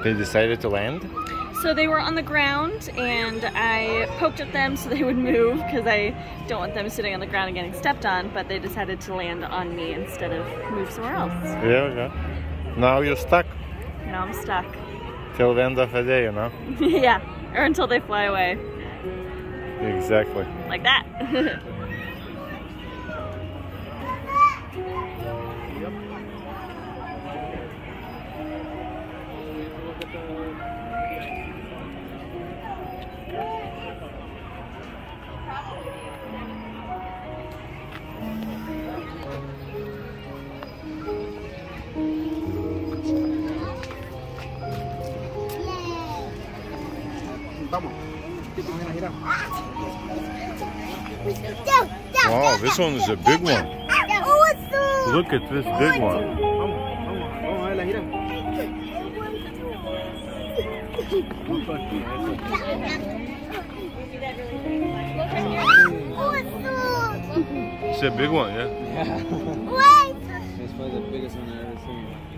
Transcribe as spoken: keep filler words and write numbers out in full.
They decided to land? So they were on the ground and I poked at them so they would move because I don't want them sitting on the ground and getting stepped on, but they decided to land on me instead of move somewhere else. There we go. Now you're stuck. Now I'm stuck. Till the end of the day, you know? Yeah, or until they fly away. Exactly. Like that. Wow, this one is a big one. Look at this big one. It's a big one, yeah? It's probably the biggest one I've ever seen.